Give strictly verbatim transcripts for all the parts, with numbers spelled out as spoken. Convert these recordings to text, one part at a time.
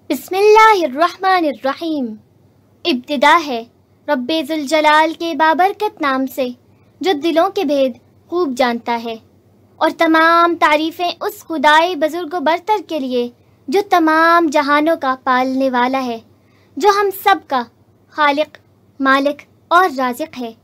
بسم اللہ الرحمن الرحیم۔ ابتدا ہے رب ذوالجلال کے بابرکت نام سے جو دلوں کے بھید خوب جانتا ہے، اور تمام تعریفیں اس خدائے بزرگ و برتر کے لیے جو تمام جہانوں کا پالنے والا ہے، جو ہم سب کا خالق، مالک اور رازق ہے۔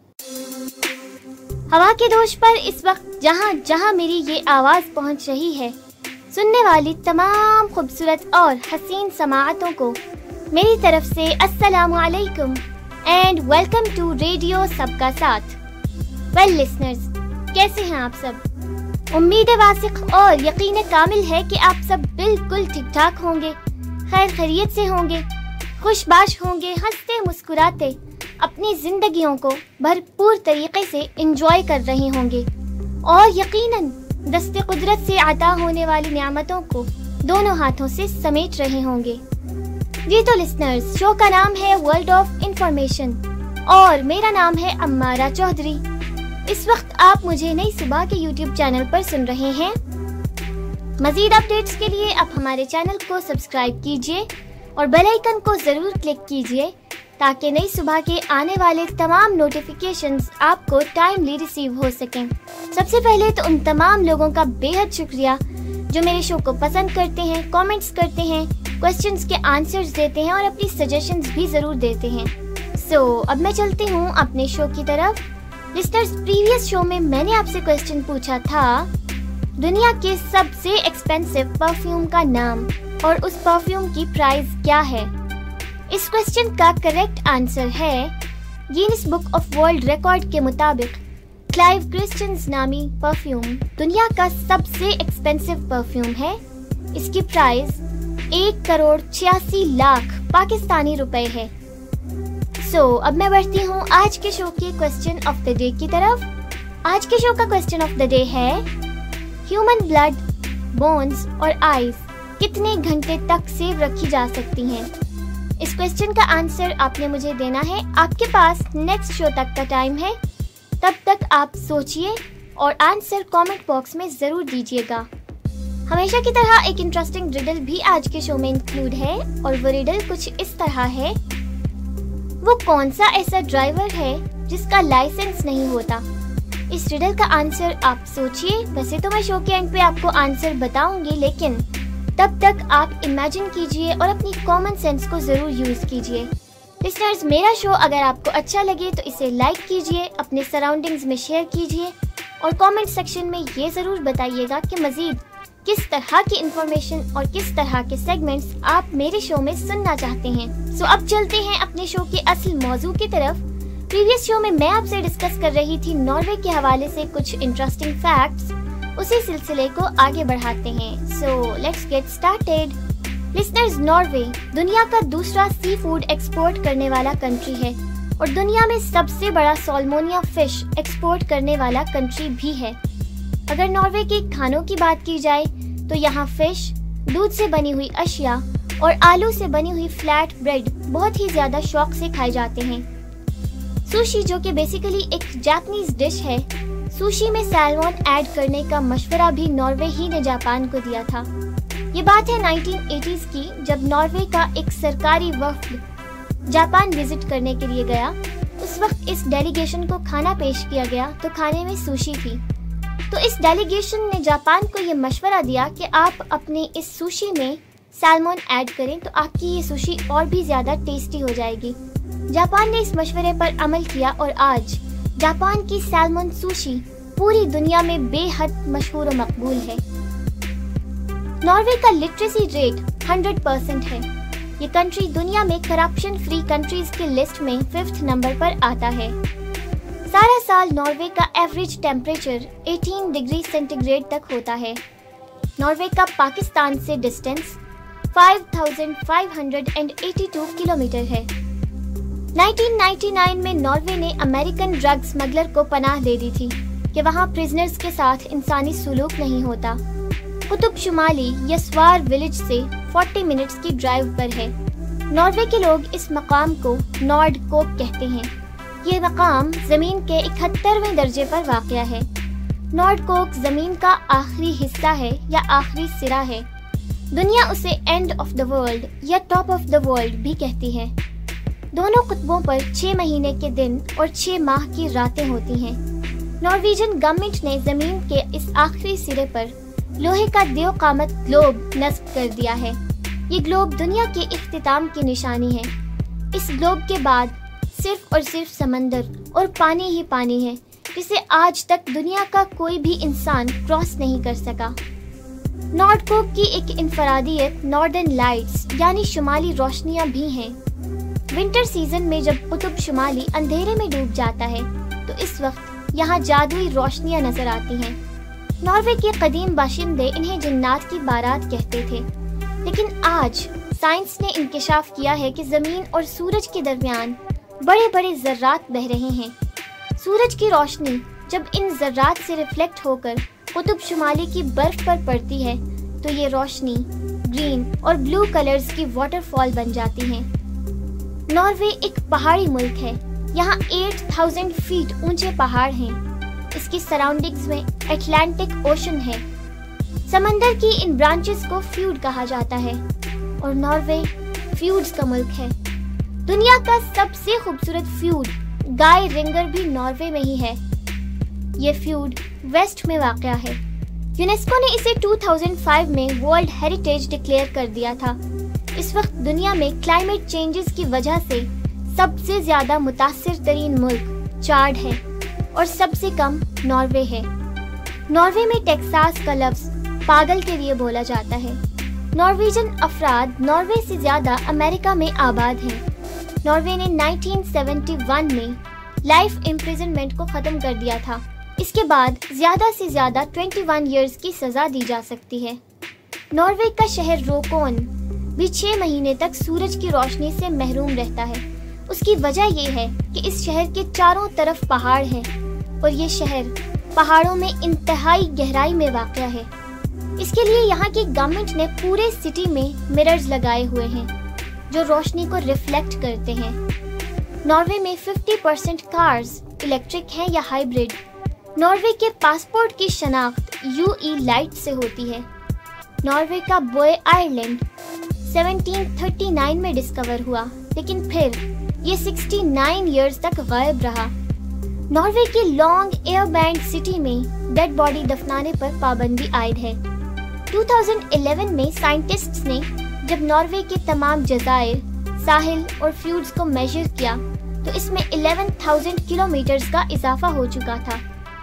ہوا کے دوش پر اس وقت جہاں جہاں میری یہ آواز پہنچ رہی ہے، سننے والی تمام خوبصورت اور حسین سماعتوں کو میری طرف سے السلام علیکم اینڈ ویلکم ٹو ریڈیو سب کا ساتھ۔ ویل لسنرز، کیسے ہیں آپ سب؟ امید واثق اور یقین کامل ہے کہ آپ سب بالکل ٹھیک ٹھاک ہوں گے، خیر خیریت سے ہوں گے، خوش باش ہوں گے، ہنستے مسکراتے اپنی زندگیوں کو بھرپور طریقے سے انجوائے کر رہے ہوں گے، اور یقیناً دست قدرت سے عطا ہونے والی نعمتوں کو دونوں ہاتھوں سے سمیٹ رہے ہوں گے۔ جی تو لسنرز، شو کا نام ہے ورلڈ آف انفارمیشن اور میرا نام ہے امارہ چودھری۔ اس وقت آپ مجھے نئی صبح کے یوٹیوب چینل پر سن رہے ہیں۔ مزید اپڈیٹس کے لیے آپ ہمارے چینل کو سبسکرائب کیجئے اور بیل آئیکن کو ضرور کلک کیجئے تاکہ نئی صبح کے آنے والے تمام نوٹیفیکیشنز آپ کو ٹائملی ریسیو ہو سکیں۔ سب سے پہلے تو ان تمام لوگوں کا بے حد شکریہ جو میرے شو کو پسند کرتے ہیں، کامنٹس کرتے ہیں، کوسچنز کے آنسرز دیتے ہیں اور اپنی سجیشنز بھی ضرور دیتے ہیں۔ سو so, اب میں چلتی ہوں اپنے شو کی طرف۔ لسنرز، پریویس شو میں میں نے آپ سے کوسچن پوچھا تھا دنیا کے سب سے ایکسپینسو پرفیوم کا نام اور اس پرفیوم کی پرائز کیا ہے۔ اس کوسچن کا کریکٹ آنسر ہے Guinness book of world record کے مطابق کلائیو کرسچنز نامی پرفیوم دنیا کا سب سے ایکسپینسو پرفیوم ہے۔ اس کی پرائز ایک کروڑ چھیاسی لاکھ پاکستانی روپے ہے۔ سو so, اب میں بڑھتی ہوں آج کے شو کے کوسچن آف دا ڈے کی طرف۔ آج کے شو کا کوسچن آف دا ڈے ہے ہیومن بلڈ، بونز اور آئیز کتنے گھنٹے تک سیو رکھی جا سکتی ہیں۔ اس کوسچن کا آنسر آپ نے مجھے دینا ہے۔ آپ کے پاس نیکسٹ شو تک کا ٹائم ہے، تب تک آپ سوچئے اور آنسر کامنٹ باکس میں ضرور دیجیے گا۔ ہمیشہ کی طرح ایک انٹرسٹنگ ریڈل بھی آج کے شو میں انکلوڈ ہے، اور وہ ریڈل کچھ اس طرح ہے، وہ کون سا ایسا ڈرائیور ہے جس کا لائسنس نہیں ہوتا؟ اس ریڈل کا آنسر آپ سوچئے۔ ویسے تو میں شو کے اینڈ پہ آپ کو آنسر بتاؤں گی، لیکن تب تک آپ امیجن کیجئے اور اپنی کامن سینس کو ضرور یوز کیجئے۔ لسنرز، میرا شو اگر آپ کو اچھا لگے تو اسے لائک کیجئے، اپنے سراؤنڈنگز میں شیئر کیجئے، اور کامنٹ سیکشن میں یہ ضرور بتائیے گا کہ مزید کس طرح کی انفارمیشن اور کس طرح کے سیگمنٹس آپ میرے شو میں سننا چاہتے ہیں۔ سو اب چلتے ہیں اپنے شو کے اصل موضوع کی طرف۔ پریویس شو میں میں آپ سے ڈسکس کر رہی تھی ناروے کے حوالے سے کچھ انٹرسٹنگ فیکٹس، اسی سلسلے کو آگے بڑھاتے ہیں۔ So let's get started. Listeners, Norway دنیا کا دوسرا سی فوڈ ایکسپورٹ کرنے والا کنٹری ہے، اور دنیا میں سب سے بڑا سالمونیا فش ایکسپورٹ کرنے والا کنٹری بھی ہے۔ اگر ناروے کے کھانوں کی بات کی جائے تو یہاں فش، دودھ سے بنی ہوئی اشیاء اور آلو سے بنی ہوئی فلیٹ بریڈ بہت ہی زیادہ شوق سے کھائے جاتے ہیں۔ سوشی، جو کہ بیسیکلی ایک جاپنیز ڈش ہے، سوشی میں سیلمون ایڈ کرنے کا مشورہ بھی ناروے ہی نے جاپان کو دیا تھا۔ یہ بات ہے نائنٹین ایٹیز کی، جب ناروے کا ایک سرکاری وفد جاپان وزٹ کرنے کے لیے گیا۔ اس وقت اس ڈیلیگیشن کو کھانا پیش کیا گیا تو کھانے میں سوشی تھی۔ تو اس ڈیلیگیشن نے جاپان کو یہ مشورہ دیا کہ آپ اپنے اس سوشی میں سیلمون ایڈ کریں تو آپ کی یہ سوشی اور بھی زیادہ ٹیسٹی ہو جائے گی۔ جاپان نے اس مشورے پر عمل کیا، اور آج جاپان کی سیلمون سوشی پوری دنیا میں بے حد مشہور و مقبول ہے۔ ناروے کا لٹریسی ریٹ ہنڈریڈ پرسینٹ ہے۔ یہ کنٹری دنیا میں کرپشن فری کنٹریز کی لسٹ میں ففتھ نمبر پر آتا ہے۔ سارا سال ناروے کا ایوریج ٹیمپریچر اٹھارہ ڈگری سینٹی گریڈ تک ہوتا ہے۔ ناروے کا پاکستان سے ڈسٹینس پانچ ہزار پانچ سو بائیسی کلومیٹر ہے۔ نائنٹین نائنٹی نائن میں ناروے نے امریکن ڈرگ اسمگلر کو پناہ دے دی تھی کہ وہاں پرزنرز کے ساتھ انسانی سلوک نہیں ہوتا۔ قطب شمالی یسوار ولیج سے چالیس منٹس کی ڈرائیو پر ہے۔ ناروے کے لوگ اس مقام کو نارڈ کوک کہتے ہیں۔ یہ مقام زمین کے اکہترویں درجے پر واقع ہے۔ نارڈ کوک زمین کا آخری حصہ ہے یا آخری سرا ہے دنیا اسے اینڈ آف دا ورلڈ یا ٹاپ آف دا ورلڈ بھی کہتی ہے۔ دونوں قطبوں پر چھ مہینے کے دن اور چھ ماہ کی راتیں ہوتی ہیں۔ نارویجن گورنمنٹ نے زمین کے اس آخری سرے پر لوہے کا دیو قامت گلوب نصب کر دیا ہے۔ یہ گلوب دنیا کے اختتام کی نشانی ہے۔ اس گلوب کے بعد صرف اور صرف سمندر اور پانی ہی پانی ہے، جسے آج تک دنیا کا کوئی بھی انسان کراس نہیں کر سکا۔ نارتھ پول کی ایک انفرادیت ناردرن لائٹس یعنی شمالی روشنیاں بھی ہیں۔ ونٹر سیزن میں جب قطب شمالی اندھیرے میں ڈوب جاتا ہے تو اس وقت یہاں جادوئی روشنیاں نظر آتی ہیں۔ ناروے کے قدیم باشندے انہیں جنات کی بارات کہتے تھے، لیکن آج سائنس نے انکشاف کیا ہے کہ زمین اور سورج کے درمیان بڑے بڑے ذرات بہہ رہے ہیں۔ سورج کی روشنی جب ان ذرات سے ریفلیکٹ ہو کر قطب شمالی کی برف پر پڑتی ہے تو یہ روشنی گرین اور بلو کلرز کی واٹر فال بن جاتی ہیں۔ ناروے ایک پہاڑی ملک ہے۔ یہاں آٹھ ہزار فیٹ اونچے پہاڑ ہیں۔ اس کی سراؤنڈنگز میں اٹلانٹک اوشن ہے۔ سمندر کی ان برانچز کو فیوڈ کہا جاتا ہے اور ناروے فیوڈز کا ملک ہے۔ دنیا کا سب سے خوبصورت فیوڈ گائے رنگر بھی ناروے میں ہی ہے۔ یہ فیوڈ ویسٹ میں واقع ہے۔ یونیسکو نے اسے دو ہزار پانچ میں ورلڈ ہیریٹیج ڈکلیئر کر دیا تھا۔ اس وقت دنیا میں کلائمیٹ چینجز کی وجہ سے سب سے زیادہ متاثر ترین ملک چاڈ ہے اور سب سے کم ناروے ہے۔ ناروے میں ٹیکساس کا لفظ پاگل کے لیے بولا جاتا ہے۔ نارویجن افراد ناروے سے زیادہ امریکہ میں آباد ہیں۔ ناروے نے انیس سو اکہتر میں لائف امپریزنمنٹ کو ختم کر دیا تھا۔ اس کے بعد زیادہ سے زیادہ اکیس ایئرز کی سزا دی جا سکتی ہے۔ ناروے کا شہر روکون بھی چھ مہینے تک سورج کی روشنی سے محروم رہتا ہے۔ اس کی وجہ یہ ہے کہ اس شہر کے چاروں طرف پہاڑ ہیں اور یہ شہر پہاڑوں میں انتہائی گہرائی میں واقع ہے۔ اس کے لیے یہاں کی گورنمنٹ نے پورے سٹی میں مررز لگائے ہوئے ہیں جو روشنی کو ریفلیکٹ کرتے ہیں۔ ناروے میں پچاس پرسنٹ کارز الیکٹرک ہیں یا ہائیبرڈ۔ ناروے کے پاسپورٹ کی شناخت یو ای لائٹ سے ہوتی ہے۔ ناروے کا بوئے آئرلینڈ سترہ سو انتیس میں ڈسکور ہوا، لیکن پھر یہ ساٹھ ایئرز تک غائب رہا۔ ناروے کی لانگ ایئر بینڈ سٹی میں ڈیڈ باڈی دفنانے پر پابندی عائد ہے۔ دو ہزار گیارہ میں سائنٹسٹس نے جب ناروے کے تمام جزائر، ساحل اور فیوڈز کو میجر کیا تو اس میں الیون تھاؤزینڈ کلومیٹرز کا اضافہ ہو چکا تھا۔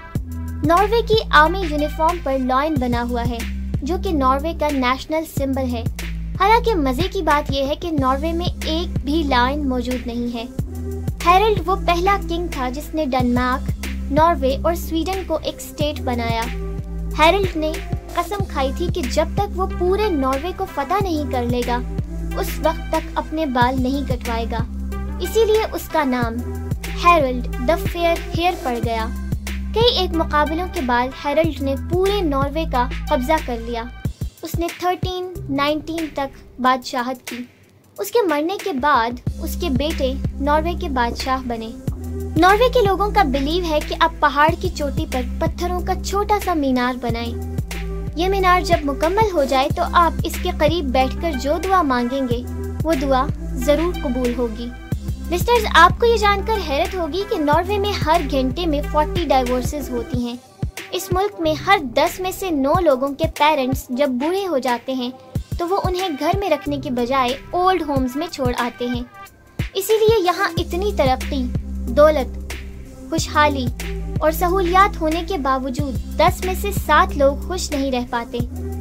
ناروے کی آرمی یونیفارم پر لائن بنا ہوا ہے جو کہ ناروے کا نیشنل سمبل ہے۔ حالانکہ مزے کی بات یہ ہے کہ ناروے میں ایک بھی لائن موجود نہیں ہے۔ ہیرلڈ وہ پہلا کنگ تھا جس نے ڈنمارک، ناروے اور سویڈن کو ایک اسٹیٹ بنایا۔ ہیرلڈ نے قسم کھائی تھی کہ جب تک وہ پورے ناروے کو فتح نہیں کر لے گا اس وقت تک اپنے بال نہیں کٹوائے گا، اسی لیے اس کا نام ہیرلڈ دا فیئر ہیئر پڑ گیا۔ کئی ایک مقابلوں کے بعد ہیرلڈ نے پورے ناروے کا قبضہ کر لیا۔ اس نے تیرہ انیس تک بادشاہت کی۔ اس کے مرنے کے بعد اس کے بیٹے ناروے کے بادشاہ بنے۔ ناروے کے لوگوں کا بلیو ہے کہ آپ پہاڑ کی چوٹی پر پتھروں کا چھوٹا سا مینار بنائیں۔ یہ مینار جب مکمل ہو جائے تو آپ اس کے قریب بیٹھ کر جو دعا مانگیں گے وہ دعا ضرور قبول ہوگی۔ لسنرز، آپ کو یہ جان کر حیرت ہوگی کہ ناروے میں ہر گھنٹے میں چالیس ڈائیورسز ہوتی ہیں۔ اس ملک میں ہر دس میں سے نو لوگوں کے پیرنٹس جب بوڑھے ہو جاتے ہیں تو وہ انہیں گھر میں رکھنے کے بجائے اولڈ ہومز میں چھوڑ آتے ہیں۔ اسی لیے یہاں اتنی ترقی، دولت، خوشحالی اور سہولیات ہونے کے باوجود دس میں سے سات لوگ خوش نہیں رہ پاتے۔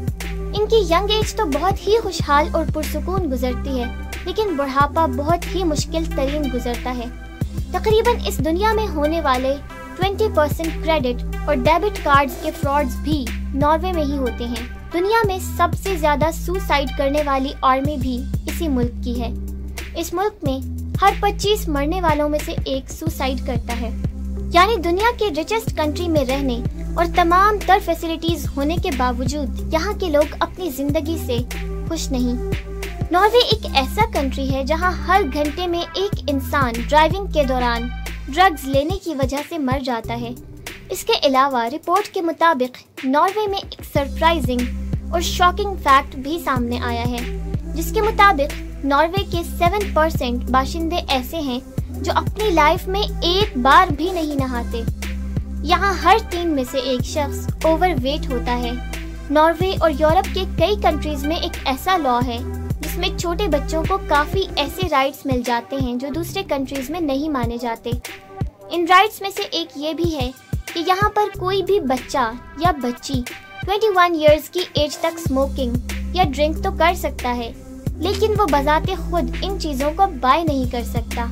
ان کی ینگ ایج تو بہت ہی خوشحال اور پرسکون گزرتی ہے، لیکن بڑھاپا بہت ہی مشکل ترین گزرتا ہے۔ تقریباً اس دنیا میں ہونے والے بیس پرسنٹ کریڈٹ اور ڈیبٹ کارڈز کے فراڈز بھی ناروے میں ہی ہوتے ہیں۔ دنیا میں سب سے زیادہ سوسائیڈ کرنے والی آرمی بھی اسی ملک کی ہے۔ اس ملک میں ہر پچیس مرنے والوں میں سے ایک سوسائیڈ کرتا ہے۔ یعنی دنیا کے ریچسٹ کنٹری میں رہنے اور تمام تر فیسلٹیز ہونے کے باوجود یہاں کے لوگ اپنی زندگی سے خوش نہیں۔ ناروے ایک ایسا کنٹری ہے جہاں ہر گھنٹے میں ایک انسان ڈرائیونگ کے دوران ڈرگز لینے کی وجہ سے مر جاتا ہے۔ اس کے علاوہ رپورٹ کے مطابق ناروے میں ایک سرپرائزنگ اور شاکنگ فیکٹ بھی سامنے آیا ہے، جس کے مطابق ناروے کے سیون پرسینٹ باشندے ایسے ہیں جو اپنی لائف میں ایک بار بھی نہیں نہاتے۔ یہاں ہر تین میں سے ایک شخص اوور ویٹ ہوتا ہے۔ ناروے اور یورپ کے کئی کنٹریز میں ایک ایسا لا ہے جس میں چھوٹے بچوں کو کافی ایسے رائٹس مل جاتے ہیں جو دوسرے کنٹریز میں نہیں مانے جاتے۔ ان رائٹس میں سے ایک یہ بھی ہے کہ یہاں پر کوئی بھی بچہ یا بچی اکیس ایئرز کی ایج تک اسموکنگ یا ڈرنک تو کر سکتا ہے، لیکن وہ بذات خود ان چیزوں کو بائی نہیں کر سکتا۔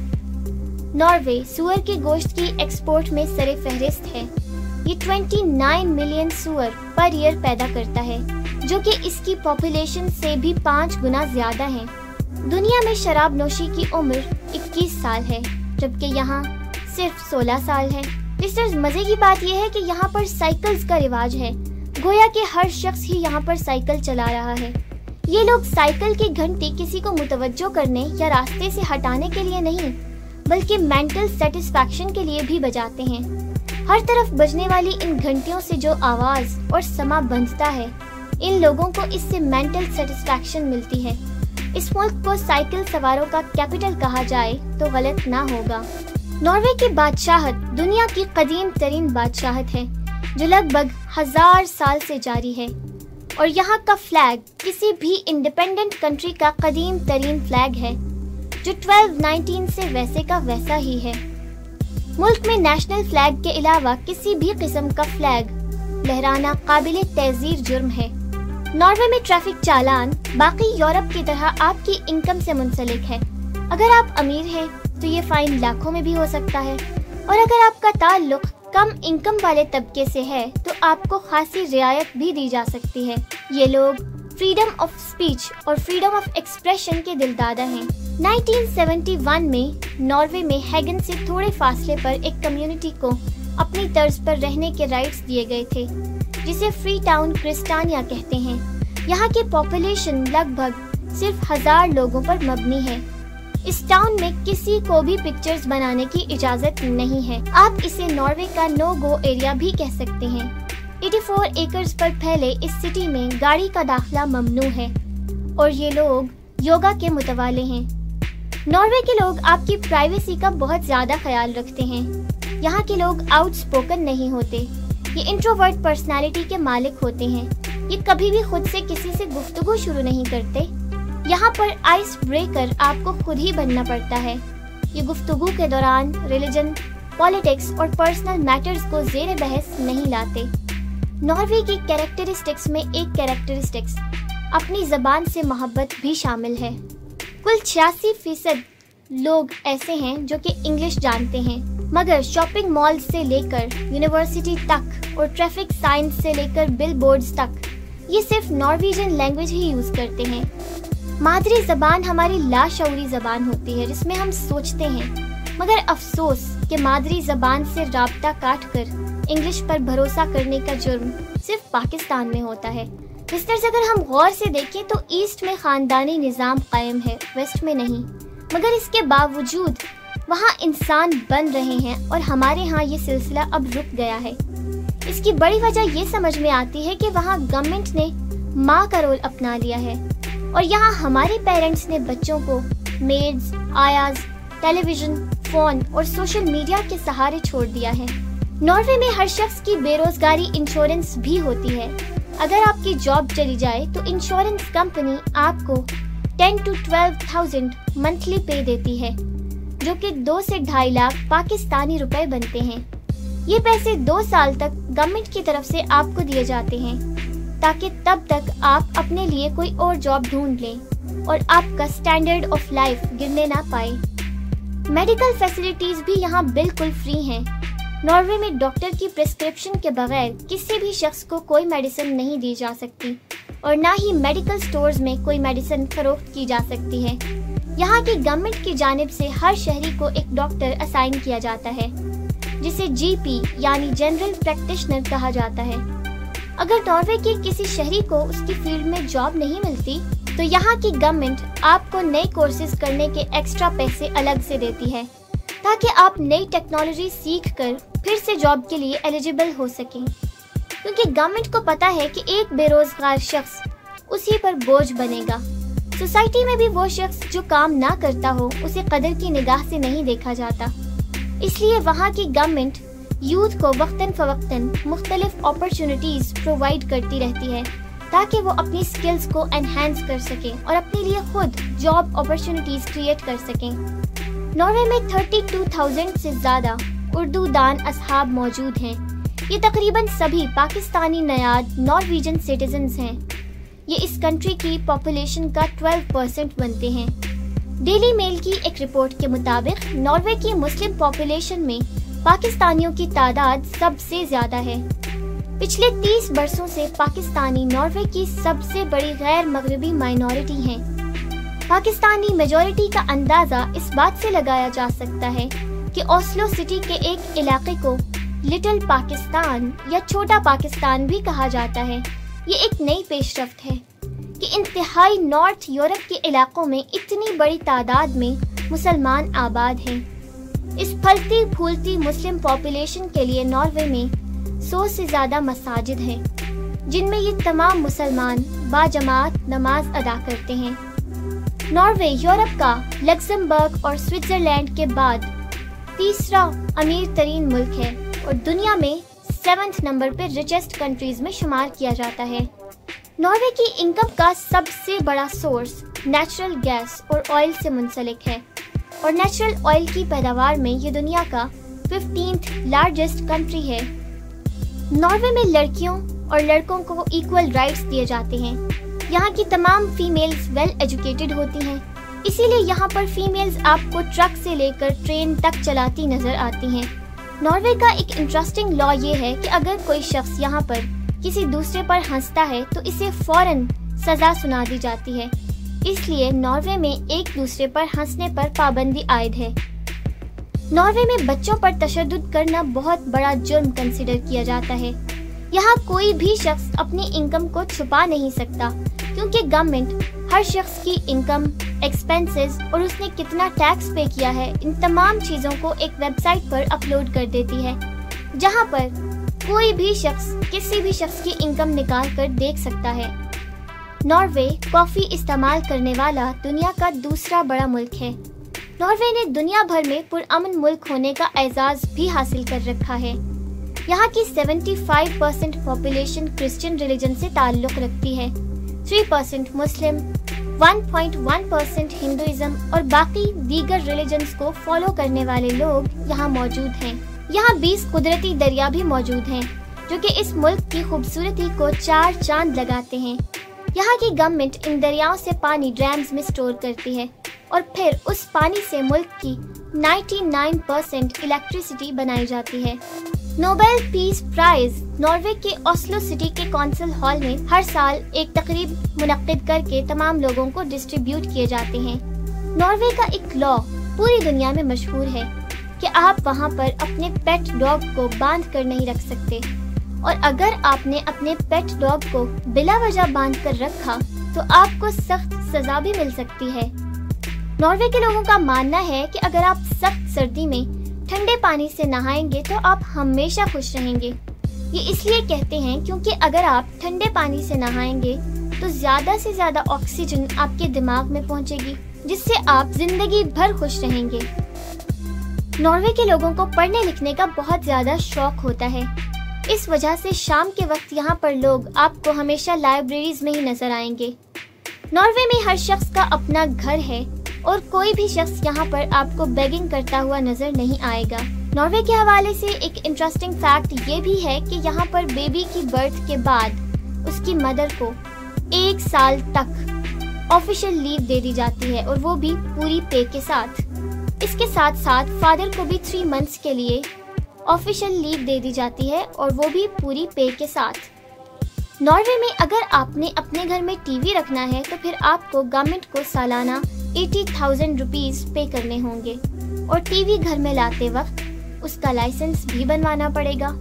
ناروے سور کے گوشت کی ایکسپورٹ میں سر فہرست ہے۔ یہ انیس ملین سور پر ایئر پیدا کرتا ہے، جو کہ اس کی پاپولیشن سے بھی پانچ گنا زیادہ ہے۔ دنیا میں شراب نوشی کی عمر اکیس سال ہے، جبکہ یہاں صرف سولہ سال ہے۔ لسنرز، مزے کی بات یہ ہے کہ یہاں پر سائیکلز کا رواج ہے، گویا کہ ہر شخص ہی یہاں پر سائیکل چلا رہا ہے۔ یہ لوگ سائیکل کی گھنٹی کسی کو متوجہ کرنے یا راستے سے ہٹانے کے لیے نہیں، بلکہ مینٹل سیٹسفیکشن کے لیے بھی بجاتے ہیں۔ ہر طرف بجنے والی ان گھنٹیوں سے جو آواز اور سما بندھتا ہے، ان لوگوں کو اس سے مینٹل سیٹسفیکشن ملتی ہے۔ اس ملک کو سائیکل سواروں کا کیپٹل کہا جائے تو غلط نہ ہوگا۔ ناروے کی بادشاہت دنیا کی قدیم ترین بادشاہت ہے، جو لگ بھگ ہزار سال سے جاری ہے، اور یہاں کا فلیگ کسی بھی انڈیپینڈنٹ کنٹری کا قدیم ترین فلیگ ہے، جو بارہ انیس سے ویسے کا ویسا ہی ہے۔ ملک میں نیشنل فلیگ کے علاوہ کسی بھی قسم کا فلیگ لہرانا قابل تعزیر جرم ہے۔ ناروے میں ٹریفک چالان باقی یورپ کی طرح آپ کی انکم سے منسلک ہے۔ اگر آپ امیر ہیں تو یہ فائن لاکھوں میں بھی ہو سکتا ہے، اور اگر آپ کا تعلق کم انکم والے طبقے سے ہے تو آپ کو خاصی رعایت بھی دی جا سکتی ہے۔ یہ لوگ فریڈم آف اسپیچ اور فریڈم آف ایکسپریشن کے دلدادہ ہیں۔ انیس سو اکہتر میں ناروے میں ہیگن سے تھوڑے فاصلے پر ایک کمیونٹی کو اپنی طرز پر رہنے کے رائٹس دیے گئے تھے، جسے فری ٹاؤن کرسٹانیا کہتے ہیں۔ یہاں کی پاپولیشن لگ بھگ صرف ہزار لوگوں پر مبنی ہے۔ اس ٹاؤن میں کسی کو بھی پکچرز بنانے کی اجازت نہیں ہے۔ آپ اسے ناروے کا نو گو ایریا بھی کہہ سکتے ہیں۔ چوراسی ایکرز پر پھیلے اس سٹی میں گاڑی کا داخلہ ممنوع ہے، اور یہ لوگ یوگا کے متوالے ہیں۔ ناروے کے لوگ آپ کی پرائیویسی کا بہت زیادہ خیال رکھتے ہیں۔ یہاں کے لوگ آؤٹ سپوکن نہیں ہوتے، یہ انٹروورٹ پرسنالٹی کے مالک ہوتے ہیں۔ یہ کبھی بھی خود سے کسی سے گفتگو شروع نہیں کرتے۔ یہاں پر آئس بریکر آپ کو خود ہی بننا پڑتا ہے۔ یہ گفتگو کے دوران ریلیجن، پالیٹکس اور پرسنل میٹرز کو زیر بحث نہیں لاتے۔ ناروے کی کیریکٹرسٹکس میں ایک کیریکٹرسٹکس اپنی زبان سے محبت بھی شامل ہے۔ کل چھیاسی فیصد لوگ ایسے ہیں جو کہ انگلش جانتے ہیں، مگر شاپنگ مال سے لے کر یونیورسٹی تک اور ٹریفک سائنس سے لے کر بل بورڈز تک یہ صرف نارویجن لینگویج ہی یوز کرتے ہیں۔ مادری زبان ہماری لاشعوری زبان ہوتی ہے جس میں ہم سوچتے ہیں، مگر افسوس کہ مادری زبان سے رابطہ کاٹ کر انگلش پر بھروسہ کرنے کا جرم صرف پاکستان میں ہوتا ہے۔ لسنرز، اگر ہم غور سے دیکھیں تو ایسٹ میں خاندانی نظام قائم ہے، ویسٹ میں نہیں، مگر اس کے باوجود وہاں انسان بن رہے ہیں، اور ہمارے ہاں یہ سلسلہ اب رک گیا ہے۔ اس کی بڑی وجہ یہ سمجھ میں آتی ہے کہ وہاں گورنمنٹ نے ماں کا رول اپنا لیا ہے، اور یہاں ہمارے پیرنٹس نے بچوں کو میڈز، آیاز، ٹیلی ویژن، فون اور سوشل میڈیا کے سہارے چھوڑ دیا ہے۔ ناروے میں ہر شخص کی بے روزگاری انشورنس بھی ہوتی ہے۔ اگر آپ کی جاب چلی جائے تو انشورنس کمپنی آپ کو ten to twelve thousand monthly pay دیتی ہے، جو کہ دو سے ڈھائی لاکھ پاکستانی روپے بنتے ہیں۔ یہ پیسے دو سال تک گورنمنٹ کی طرف سے آپ کو دیے جاتے ہیں، تاکہ تب تک آپ اپنے لیے کوئی اور جاب ڈھونڈ لیں اور آپ کا سٹینڈرڈ آف لائف گرنے نہ پائے۔ میڈیکل فیسلٹیز بھی یہاں بالکل فری ہیں۔ ناروے میں ڈاکٹر کی پرسکرپشن کے بغیر کسی بھی شخص کو کوئی میڈیسن نہیں دی جا سکتی، اور نہ ہی میڈیکل سٹورز میں کوئی میڈیسن فروخت کی جا سکتی ہے۔ یہاں کی گورنمنٹ کی جانب سے ہر شہری کو ایک ڈاکٹر اسائن کیا جاتا ہے، جسے جی پی یعنی جنرل پریکٹیشنر کہا جاتا ہے۔ اگر ناروے کے کسی شہری کو اس کی فیلڈ میں جاب نہیں ملتی تو یہاں کی گورنمنٹ آپ کو نئے کورسز کرنے کے ایکسٹرا پیسے الگ سے دیتی ہے، تاکہ آپ نئی ٹیکنالوجی سیکھ کر پھر سے جاب کے لیے ایلیجیبل ہو سکیں، کیونکہ گورنمنٹ کو پتا ہے کہ ایک بے روزگار شخص उसी पर बोझ बनेगा। सोसाइटी में भी वो शख्स जो काम ना करता हो उसे कदर की निगाह से नहीं देखा जाता। इसलिए वहाँ की गवर्नमेंट यूथ को वक्तन फवक्तन मुख्तलिफ अपॉर्चुनिटीज प्रोवाइड करती रहती है ताकि वो अपनी स्किल्स को एनहांस कर सकें और अपने लिए खुद जॉब अपॉर्चुनिटीज क्रिएट कर सकें। नॉर्वे में बत्तीस हज़ार से ज़्यादा उर्दू दान असहाब मौजूद हैं। ये तकरीबन सभी पाकिस्तानी नयाद नॉर्वेजियन सिटीजन्स हैं। ये इस कंट्री की पॉपुलेशन का बारह परसेंट बनते हैं। डेली मेल की एक रिपोर्ट के मुताबिक नॉर्वे की मुस्लिम पॉपुलेशन में पाकिस्तानियों की तादाद सबसे ज़्यादा है। पिछले तीस बरसों से पाकिस्तानी नॉर्वे की सबसे बड़ी गैर मगरबी माइनॉरिटी हैं। पाकिस्तानी मेजॉरिटी का अंदाज़ा इस बात से लगाया जा सकता है कि ओस्लो सिटी के एक इलाके को लिटिल पाकिस्तान या छोटा पाकिस्तान भी कहा जाता है। ये एक नई पेशरफ्त है कि इंतहाई नॉर्थ यूरोप के इलाकों में इतनी बड़ी तादाद में मुसलमान आबाद हैं। इस फलती फूलती मुस्लिम पॉपुलेशन के लिए नॉर्वे में सौ से ज़्यादा मसाजिद हैं, जिनमें ये तमाम मुसलमान बाजमात नमाज अदा करते हैं। नॉर्वे यूरोप का लक्समबर्ग और स्विट्जरलैंड के बाद तीसरा अमीर तरीन मुल्क है और दुनिया में सेवंथ नंबर पे रिचेस्ट कंट्रीज में शुमार किया जाता है। नॉर्वे की इनकम का सबसे बड़ा सोर्स नेचुरल गैस और ऑयल से मुंसलिक है और नेचुरल ऑयल की पैदावार में ये दुनिया का फिफ्टीन्थ लार्जेस्ट कंट्री है। नॉर्वे में लड़कियों और लड़कों को इक्वल राइट्स दिए जाते हैं। यहाँ की तमाम फीमेल्स वेल एजुकेटेड होती हैं, इसीलिए यहाँ पर फीमेल्स आपको ट्रक से लेकर ट्रेन तक चलाती नजर आती हैं। नॉर्वे का एक इंटरेस्टिंग लॉ ये है कि अगर कोई शख्स यहाँ पर किसी दूसरे पर हंसता है तो इसे फौरन सजा सुना दी जाती है। इसलिए नॉर्वे में एक दूसरे पर हंसने पर पाबंदी आयद है। नॉर्वे में बच्चों पर तशद्दुद करना बहुत बड़ा जुर्म कंसिडर किया जाता है। यहाँ कोई भी शख्स अपनी इनकम को छुपा नहीं सकता क्योंकि गवर्नमेंट हर शख्स की इनकम, एक्सपेंसेस और उसने कितना टैक्स पे किया है, इन तमाम चीज़ों को एक वेबसाइट पर अपलोड कर देती है, जहाँ पर कोई भी शख्स किसी भी शख्स की इनकम निकाल कर देख सकता है। नॉर्वे कॉफ़ी इस्तेमाल करने वाला दुनिया का दूसरा बड़ा मुल्क है। नॉर्वे ने दुनिया भर में पुरअमन मुल्क होने का एजाज़ भी हासिल कर रखा है। यहाँ की पचहत्तर परसेंट पॉपुलेशन क्रिश्चियन रिलीजन से ताल्लुक़ रखती है, तीन परसेंट मुस्लिम, एक पॉइंट एक परसेंट हिंदुइज्म और बाकी दीगर रिलीजन्स को फॉलो करने वाले लोग यहाँ मौजूद हैं। यहाँ बीस कुदरती दरिया भी मौजूद हैं जो कि इस मुल्क की खूबसूरती को चार चांद लगाते हैं। यहाँ की गवर्नमेंट इन दरियाओं से पानी ड्रैम्स में स्टोर करती है और फिर उस पानी से मुल्क की निन्यानवे परसेंट इलेक्ट्रिसिटी बनाई जाती है। नोबेल पीस प्राइज नॉर्वे के ओस्लो सिटी के कौंसिल हॉल में हर साल एक तकरीब मुनक्किद करके तमाम लोगों को डिस्ट्रीब्यूट किए जाते हैं। नॉर्वे का एक लॉ पूरी दुनिया में मशहूर है कि आप वहाँ पर अपने पेट डॉग को बांध कर नहीं रख सकते, और अगर आपने अपने पेट डॉग को बिला वजह बांध कर रखा तो आपको सख्त सजा भी मिल सकती है। नॉर्वे के लोगों का मानना है कि अगर आप सख्त सर्दी में ठंडे पानी से नहाएंगे तो आप हमेशा खुश रहेंगे। ये इसलिए कहते हैं क्योंकि अगर आप ठंडे पानी से नहाएंगे तो ज्यादा से ज्यादा ऑक्सीजन आपके दिमाग में पहुंचेगी, जिससे आप जिंदगी भर खुश रहेंगे। नॉर्वे के लोगों को पढ़ने लिखने का बहुत ज्यादा शौक होता है। इस वजह से शाम के वक्त यहाँ पर लोग आपको हमेशा लाइब्रेरीज में ही नजर आएंगे। नॉर्वे में हर शख्स का अपना घर है और कोई भी शख्स यहाँ पर आपको बेगिंग करता हुआ नजर नहीं आएगा। नॉर्वे के हवाले से एक इंटरेस्टिंग फैक्ट ये भी है कि यहाँ पर बेबी की बर्थ के बाद उसकी मदर को एक साल तक ऑफिशियल लीव दे दी जाती है, और वो भी पूरी पे के साथ। इसके साथ साथ फादर को भी थ्री मंथ्स के लिए ऑफिशियल लीव दे दी जाती है, और वो भी पूरी पे के साथ। नॉर्वे में अगर आपने अपने घर में टीवी रखना है तो फिर आपको गवर्नमेंट को सालाना अस्सी हज़ार रुपीस पे करने होंगे, और टीवी घर में लाते वक्त उसका लाइसेंस भी बनवाना पड़ेगा।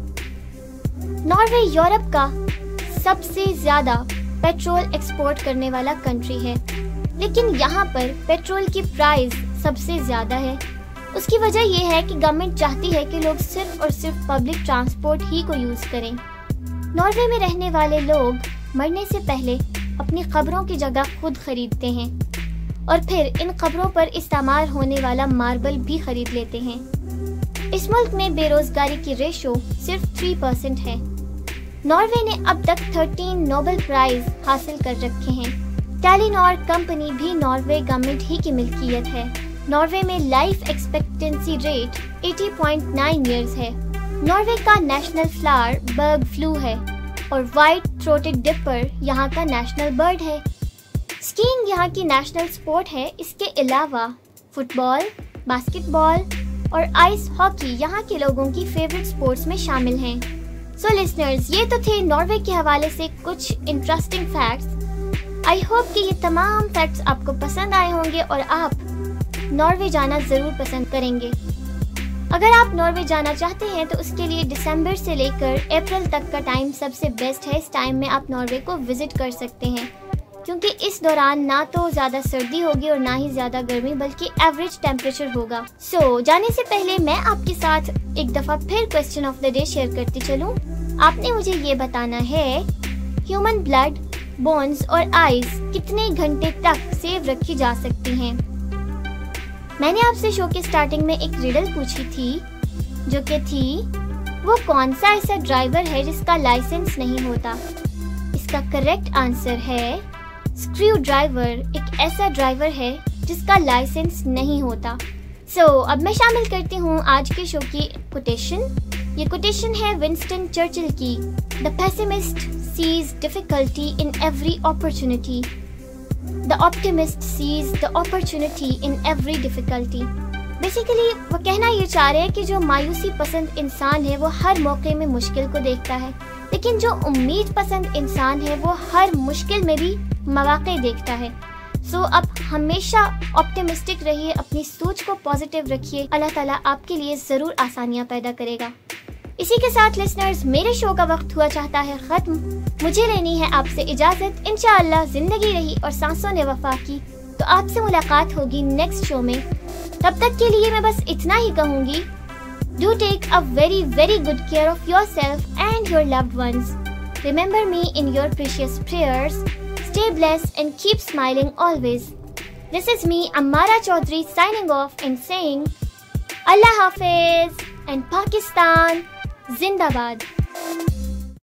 नॉर्वे यूरोप का सबसे ज्यादा पेट्रोल एक्सपोर्ट करने वाला कंट्री है, लेकिन यहाँ पर पेट्रोल की प्राइस सबसे ज्यादा है। उसकी वजह यह है कि गवर्नमेंट चाहती है कि लोग सिर्फ और सिर्फ पब्लिक ट्रांसपोर्ट ही को यूज करें। नॉर्वे में रहने वाले लोग मरने से पहले اپنی قبروں کی جگہ خود خریدتے ہیں اور پھر ان قبروں پر استعمال ہونے والا ماربل بھی خرید لیتے ہیں۔ اس ملک میں بے روزگاری کی ریشو صرف تھری پرسنٹ ہے۔ ناروے نے اب تک تھرٹین نوبل پرائز حاصل کر رکھے ہیں۔ ٹیلی نور کمپنی بھی ناروے گورنمنٹ ہی کی ملکیت ہے۔ ناروے میں life expectancy rate eighty point nine years ہے۔ ناروے کا نیشنل فلاور برگ فلو ہے اور وائٹ تھروٹڈ ڈپر یہاں کا نیشنل برڈ ہے۔ اسکیئنگ یہاں کی نیشنل سپورٹ ہے۔ اس کے علاوہ فٹ بال، باسکٹ بال اور آئس ہاکی یہاں کے لوگوں کی فیوریٹ سپورٹس میں شامل ہیں۔ سو لسنرز، یہ تو تھے ناروے کے حوالے سے کچھ انٹرسٹنگ فیکٹس۔ آئی ہوپ کہ یہ تمام فیکٹس آپ کو پسند آئے ہوں گے اور آپ ناروے جانا ضرور پسند کریں گے۔ اگر آپ ناروے جانا چاہتے ہیں تو اس کے لیے دسمبر سے لے کر اپریل تک کا ٹائم سب سے بیسٹ ہے۔ اس ٹائم میں آپ ناروے کو وزٹ کر سکتے ہیں کیونکہ اس دوران نہ تو زیادہ سردی ہوگی اور نہ ہی زیادہ گرمی، بلکہ ایوریج ٹیمپریچر ہوگا۔ سو so, جانے سے پہلے میں آپ کے ساتھ ایک دفعہ پھر question of the day share کرتی چلوں۔ آپ نے مجھے یہ بتانا ہے ہیومن بلڈ، بونز اور آئیز کتنے گھنٹے تک سیو رکھی جا سکتی ہیں۔ میں نے آپ سے شو کے سٹارٹنگ میں ایک ریڈل پوچھی تھی جو کہ تھی وہ کون سا ایسا ڈرائیور ہے جس کا لائسنس نہیں ہوتا۔ اس کا کریکٹ آنسر ہے اسکریو ڈرائیور ایک ایسا ڈرائیور ہے جس کا لائسنس نہیں ہوتا۔ سو so, اب میں شامل کرتی ہوں آج کے شو کی کوٹیشن۔ یہ کوٹیشن ہے ونسٹن چرچل کی، The pessimist sees difficulty in every opportunity. The optimist sees the opportunity in every difficulty. Basically وہ کہنا یہ چاہ رہے ہیں کہ جو مایوسی پسند انسان ہے وہ ہر موقع میں مشکل کو دیکھتا ہے، لیکن جو امید پسند انسان ہے وہ ہر مشکل میں بھی مواقع دیکھتا ہے۔ سو اب ہمیشہ آپٹیمسٹک رہیے، اپنی سوچ کو پازیٹیو رکھیے، اللہ تعالیٰ آپ کے لیے ضرور آسانیاں پیدا کرے گا۔ اسی کے ساتھ لسنرز، میرے شو کا وقت ہوا چاہتا ہے ختم۔ مجھے لینی ہے آپ سے اجازت۔ انشاءاللہ زندگی رہی اور سانسوں نے وفا کی تو آپ سے ملاقات ہوگی نیکسٹ شو میں۔ تب تک کے لیے میں بس اتنا ہی کہوں گی، do take a very very good care of your self and your loved ones. Remember me in your precious prayers. Stay blessed and keep smiling always. This is me, Ammara Chaudhry, signing off and saying Allah Hafiz and Pakistan Zindabad.